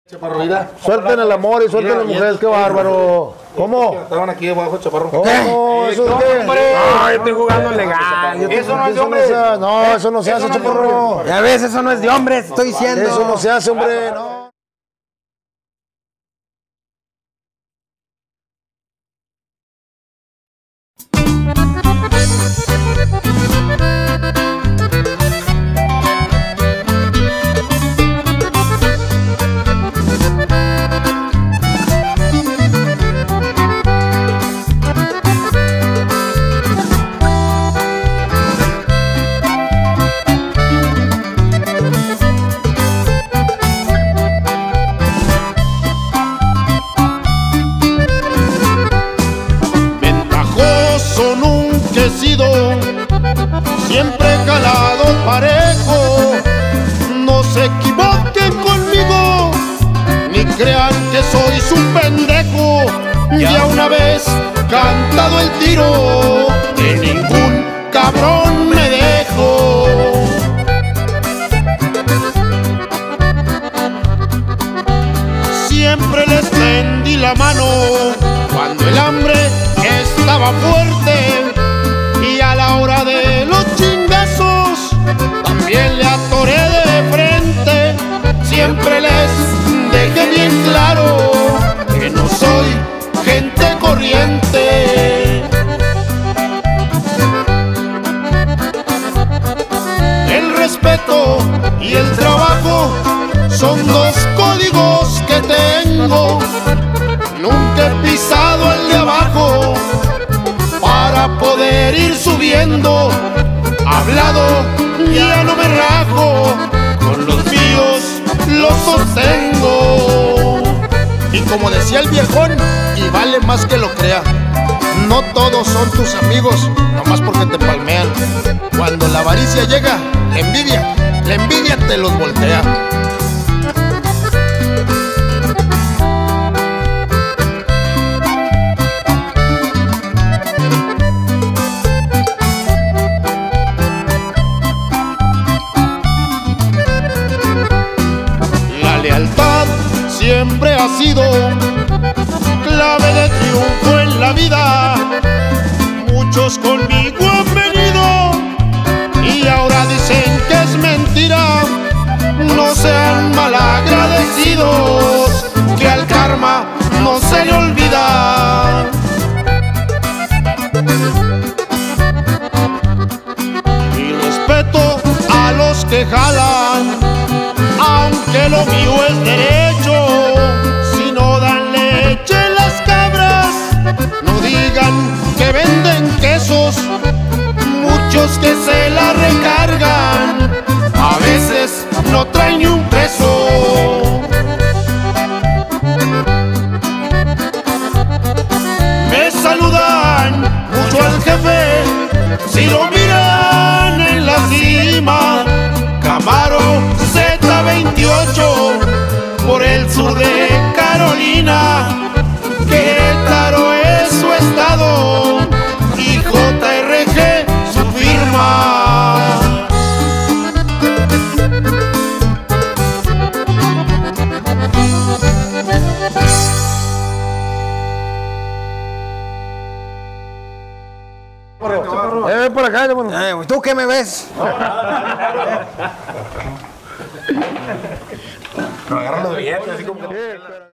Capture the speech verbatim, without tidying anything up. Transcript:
Chaparro, mira. Suelten el amor y suelten las mujeres, qué bárbaro. ¿Cómo? Estaban aquí debajo, Chaparro. ¿Cómo? ¿Eso es qué? No, yo estoy jugando legal. Yo Eso no es de Eso no hombre. se hace, no, eso no se hace, Chaparro. Ya ves, eso no es de hombres, estoy diciendo. Eso no se hace, hombre, no. Ventajoso nunca he sido, siempre he calado parejo. No se equivoquen conmigo, ni crean que soy su pendejo. Ya una vez cantado el tiro, de ningún cabrón me dejo. Siempre les tendí la mano cuando el hambre estaba fuerte, y a la hora de los chingazos también le atoré de frente. Siempre les dejé bien claro que no soy gente corriente. El respeto y el trabajo son dos códigos que tengo. Nunca he pisado el de abajo para poder ir subiendo. Hablado ya no me rajo, con los míos los sostengo. Y como decía el viejón, y vale más que lo crea, no todos son tus amigos, nomás porque te palmean. Cuando la avaricia llega, la envidia, la envidia te los voltea. La lealtad siempre ha sido clave de triunfo en la vida. Muchos conmigo han venido y ahora dicen que es mentira. No sean malagradecidos, que al karma no se le olvida. Y respeto a los que jalan, aunque lo mío es derecho. Si no dan leche las cabras, no digan que venden quesos. Muchos que se la recargan, a veces no traen ni un peso. Me saludan mucho al jefe si lo miran en la cima. Camaro Z veintiocho por el sur de Carolina. Querétaro es su estado y J R G su firma. Eh, ven por acá, Chaparro. Eh, ¿tú qué me ves? Agarran los billetes, así como que... Eh,